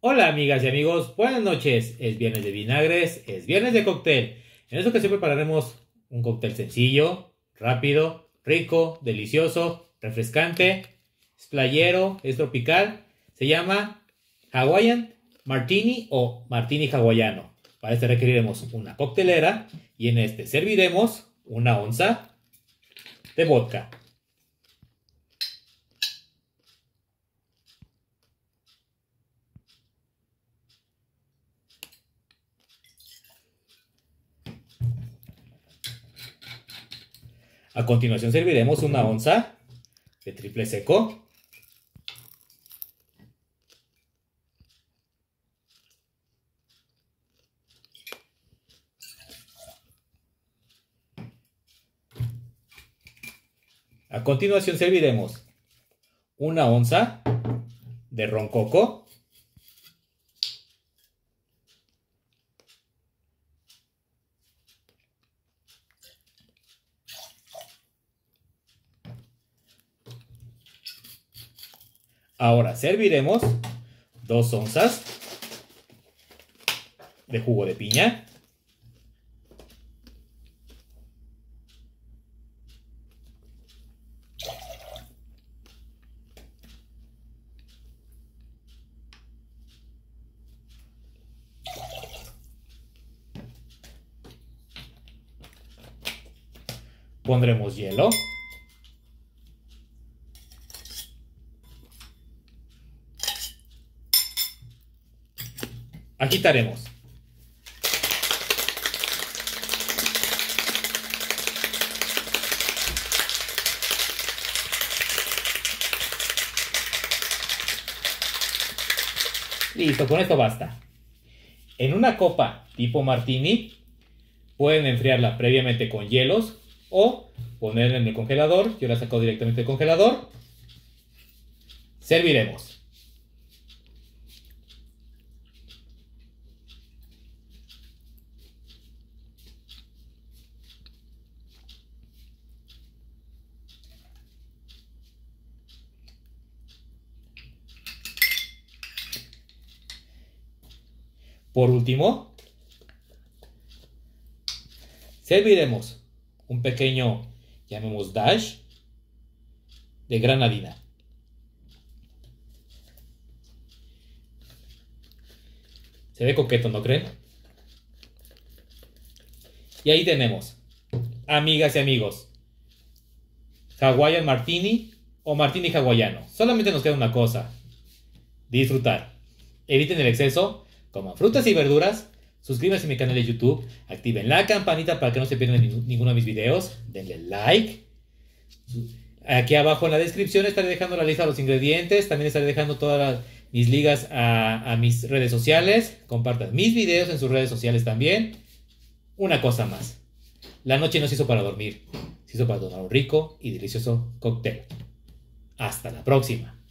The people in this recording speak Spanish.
Hola amigas y amigos, buenas noches. Es viernes de vinagres, es viernes de cóctel. En esta ocasión prepararemos un cóctel sencillo, rápido, rico, delicioso, refrescante, es playero, es tropical. Se llama Hawaiian Martini o Martini hawaiano. Para este requeriremos una coctelera y en este serviremos una onza de vodka. A continuación serviremos una onza de triple seco. A continuación serviremos una onza de ron coco. Ahora serviremos 2 onzas de jugo de piña. Pondremos hielo. Agitaremos. Listo, con esto basta. En una copa tipo martini pueden enfriarla previamente con hielos o ponerla en el congelador. Yo la saco directamente del congelador. Serviremos. Por último, serviremos un pequeño, llamemos dash, de granadina. Se ve coqueto, ¿no creen? Y ahí tenemos, amigas y amigos, Hawaiian Martini o Martini hawaiano. Solamente nos queda una cosa: disfrutar. Eviten el exceso, coman frutas y verduras, suscríbanse a mi canal de YouTube, activen la campanita para que no se pierdan ninguno de mis videos, denle like. Aquí abajo en la descripción estaré dejando la lista de los ingredientes, también estaré dejando todas mis ligas a mis redes sociales. Compartan mis videos en sus redes sociales también. Una cosa más: la noche no se hizo para dormir, se hizo para tomar un rico y delicioso cóctel. Hasta la próxima.